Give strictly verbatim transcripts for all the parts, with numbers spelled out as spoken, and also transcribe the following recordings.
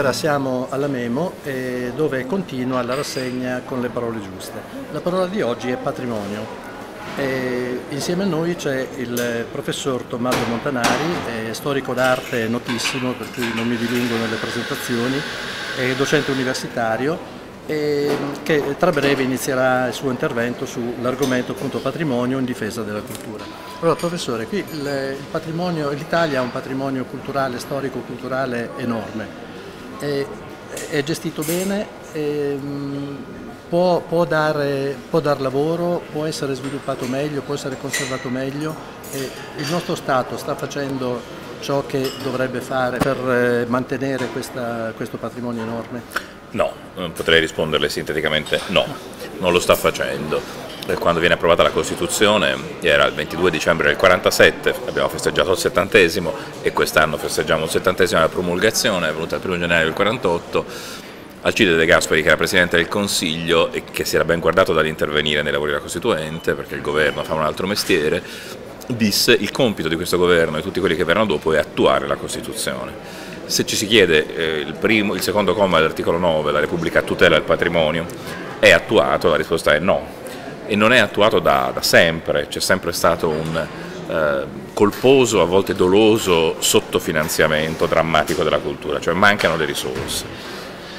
Ora siamo alla Memo eh, dove continua la rassegna con le parole giuste. La parola di oggi è patrimonio. E insieme a noi c'è il professor Tommaso Montanari, storico d'arte notissimo, per cui non mi dilungo nelle presentazioni, è docente universitario e che tra breve inizierà il suo intervento sull'argomento appunto patrimonio in difesa della cultura. Allora professore, qui il, il patrimonio, l'Italia ha un patrimonio culturale, storico-culturale enorme. È, è gestito bene, è, può, può, dare, può dar lavoro, può essere sviluppato meglio, può essere conservato meglio. E il nostro Stato sta facendo ciò che dovrebbe fare per mantenere questa, questo patrimonio enorme? No, potrei risponderle sinteticamente no, non lo sta facendo. Quando viene approvata la Costituzione, era il ventidue dicembre del quarantasette, abbiamo festeggiato il settantesimo e quest'anno festeggiamo il settantesimo della promulgazione, è venuta il primo gennaio del quarantotto. Alcide De Gasperi, che era Presidente del Consiglio e che si era ben guardato dall'intervenire nei lavori della Costituente, perché il governo fa un altro mestiere, disse: il compito di questo governo e tutti quelli che verranno dopo è attuare la Costituzione. Se ci si chiede eh, il, primo, il secondo comma dell'articolo nove, la Repubblica tutela il patrimonio, è attuato? La risposta è no. E non è attuato da, da sempre, c'è sempre stato un eh, colposo, a volte doloso, sottofinanziamento drammatico della cultura, cioè mancano le risorse.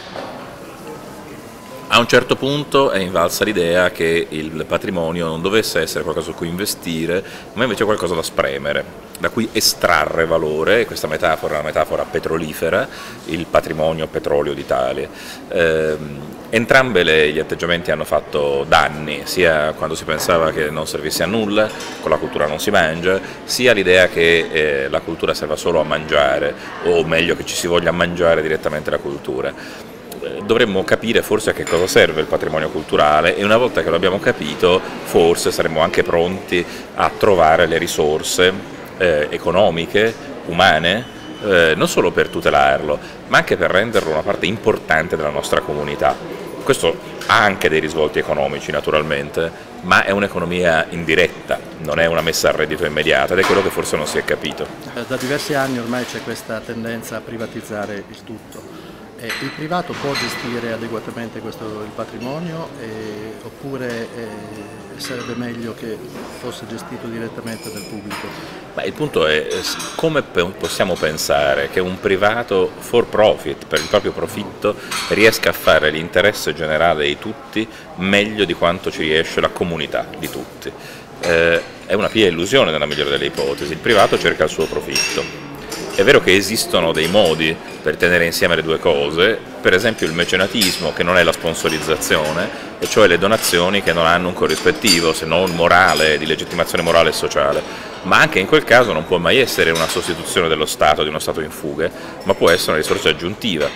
A un certo punto è invalsa l'idea che il patrimonio non dovesse essere qualcosa su cui investire, ma invece qualcosa da spremere, da cui estrarre valore. Questa metafora è una metafora petrolifera, il patrimonio petrolio d'Italia. Eh, entrambe le, gli atteggiamenti hanno fatto danni, sia quando si pensava che non servisse a nulla, con la cultura non si mangia, sia l'idea che eh, la cultura serva solo a mangiare, o meglio che ci si voglia mangiare direttamente la cultura. Dovremmo capire forse a che cosa serve il patrimonio culturale e una volta che lo abbiamo capito forse saremo anche pronti a trovare le risorse eh, economiche, umane, eh, non solo per tutelarlo ma anche per renderlo una parte importante della nostra comunità. Questo ha anche dei risvolti economici naturalmente, ma è un'economia indiretta, non è una messa a reddito immediata ed è quello che forse non si è capito. Da diversi anni ormai c'è questa tendenza a privatizzare il tutto. Eh, il privato può gestire adeguatamente questo, il patrimonio eh, oppure eh, sarebbe meglio che fosse gestito direttamente dal pubblico? Ma il punto è come possiamo pensare che un privato for profit, per il proprio profitto, riesca a fare l'interesse generale di tutti meglio di quanto ci riesce la comunità di tutti. Eh, è una pia illusione nella migliore delle ipotesi, il privato cerca il suo profitto. È vero che esistono dei modi per tenere insieme le due cose, per esempio il mecenatismo, che non è la sponsorizzazione, e cioè le donazioni che non hanno un corrispettivo se non morale, di legittimazione morale e sociale, ma anche in quel caso non può mai essere una sostituzione dello Stato, di uno Stato in fuga, ma può essere una risorsa aggiuntiva.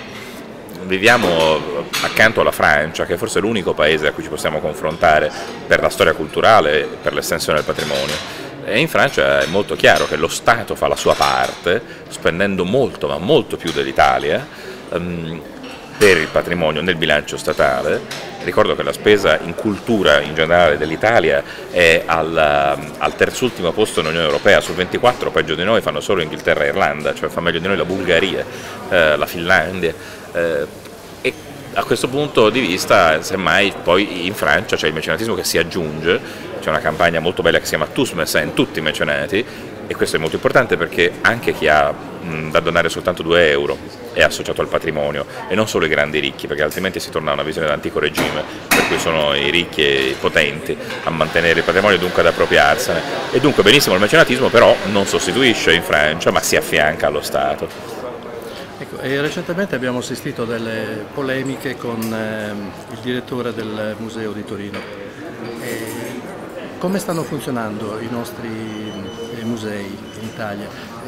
Viviamo accanto alla Francia, che è forse l'unico paese a cui ci possiamo confrontare per la storia culturale e per l'estensione del patrimonio. E in Francia è molto chiaro che lo Stato fa la sua parte, spendendo molto, ma molto più dell'Italia, um, per il patrimonio nel bilancio statale. Ricordo che la spesa in cultura in generale dell'Italia è al, al terzultimo posto nell'Unione Europea, su ventiquattro peggio di noi fanno solo Inghilterra e Irlanda, cioè fa meglio di noi la Bulgaria, eh, la Finlandia. Eh, e a questo punto di vista, semmai poi in Francia c'è il mecenatismo che si aggiunge. C'è una campagna molto bella che si chiama Tous Mécènes, tutti i mecenati, e questo è molto importante perché anche chi ha mh, da donare soltanto due euro è associato al patrimonio e non solo i grandi ricchi, perché altrimenti si torna a una visione dell'antico regime, per cui sono i ricchi e i potenti a mantenere il patrimonio e dunque ad appropriarsene. E dunque benissimo il mecenatismo, però non sostituisce in Francia, ma si affianca allo Stato. Ecco, e recentemente abbiamo assistito a delle polemiche con ehm, il direttore del Museo di Torino. E come stanno funzionando i nostri eh, musei in Italia?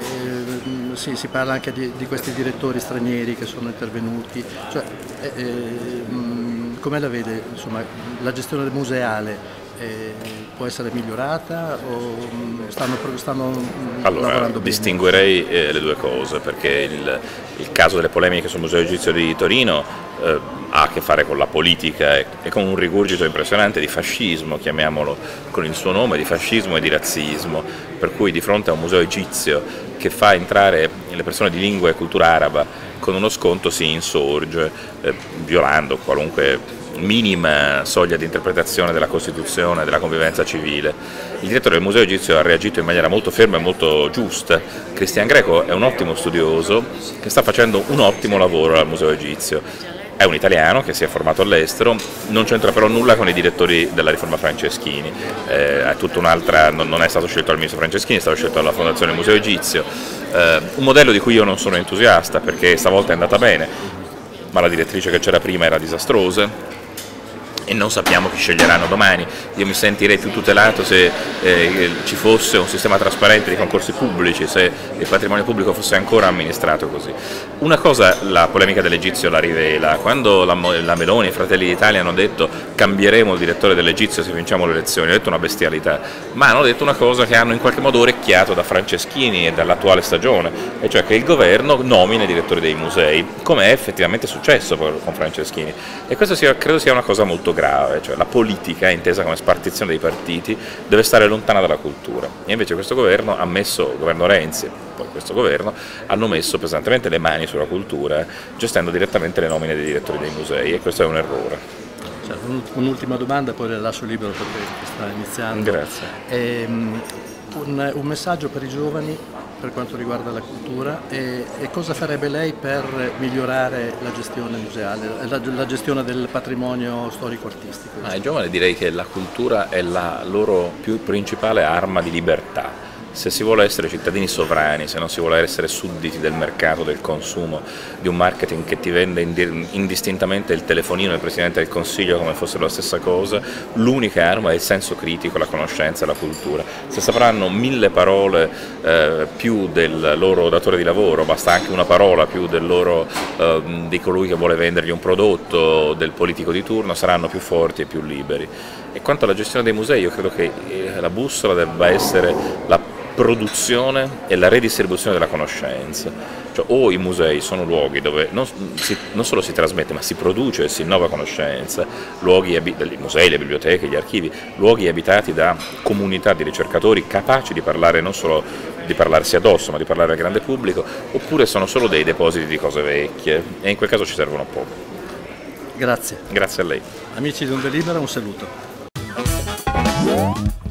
Eh, sì, si parla anche di, di questi direttori stranieri che sono intervenuti, cioè, eh, eh, come la vede insomma, la gestione museale? Eh, può essere migliorata o stanno, stanno allora, lavorando bene? Distinguerei eh, le due cose, perché il, il caso delle polemiche sul Museo Egizio di Torino eh, ha a che fare con la politica e, e con un rigurgito impressionante di fascismo, chiamiamolo con il suo nome, di fascismo e di razzismo, per cui di fronte a un museo egizio che fa entrare le persone di lingua e cultura araba con uno sconto si insorge, eh, violando qualunque minima soglia di interpretazione della Costituzione, della convivenza civile. Il direttore del Museo Egizio ha reagito in maniera molto ferma e molto giusta. Cristian Greco è un ottimo studioso che sta facendo un ottimo lavoro al Museo Egizio. È un italiano che si è formato all'estero, non c'entra però nulla con i direttori della riforma Franceschini, eh, è tutta un'altra, non, non è stato scelto dal ministro Franceschini, è stato scelto dalla Fondazione Museo Egizio, eh, un modello di cui io non sono entusiasta perché stavolta è andata bene, ma la direttrice che c'era prima era disastrosa e non sappiamo chi sceglieranno domani. Io mi sentirei più tutelato se eh, ci fosse un sistema trasparente di concorsi pubblici, se il patrimonio pubblico fosse ancora amministrato così. Una cosa la polemica dell'Egizio la rivela: quando la, la Meloni e i Fratelli d'Italia hanno detto cambieremo il direttore dell'Egizio se vinciamo le elezioni, hanno detto una bestialità, ma hanno detto una cosa che hanno in qualche modo orecchiato da Franceschini e dall'attuale stagione, e cioè che il governo nomina i direttori dei musei, come è effettivamente successo con Franceschini, e questo sia, credo sia una cosa molto grave, cioè la politica, intesa come spartizione dei partiti, deve stare lontana dalla cultura, e invece questo governo ha messo, il governo Renzi, poi questo governo, hanno messo pesantemente le mani sulla cultura, gestendo direttamente le nomine dei direttori dei musei, e questo è un errore. Cioè, un'ultima domanda, poi le lascio libero perché sta iniziando. Grazie. E, um, un, un messaggio per i giovani per quanto riguarda la cultura e, e cosa farebbe lei per migliorare la gestione museale, la, la gestione del patrimonio storico-artistico? Ai giovani direi che la cultura è la loro più principale arma di libertà. Se si vuole essere cittadini sovrani, se non si vuole essere sudditi del mercato, del consumo, di un marketing che ti vende indistintamente il telefonino del Presidente del Consiglio come fosse la stessa cosa, l'unica arma è il senso critico, la conoscenza e la cultura. Se sapranno mille parole eh, più del loro datore di lavoro, basta anche una parola più del loro, eh, di colui che vuole vendergli un prodotto, del politico di turno, saranno più forti e più liberi. E quanto alla gestione dei musei, io credo che la bussola debba essere la produzione e la redistribuzione della conoscenza, cioè o i musei sono luoghi dove non, si, non solo si trasmette ma si produce e si innova conoscenza, luoghi i musei, le biblioteche, gli archivi, luoghi abitati da comunità di ricercatori capaci di parlare non solo di parlarsi addosso ma di parlare al grande pubblico, oppure sono solo dei depositi di cose vecchie e in quel caso ci servono poco. Grazie. Grazie a lei. Amici di Onde Libera, un saluto.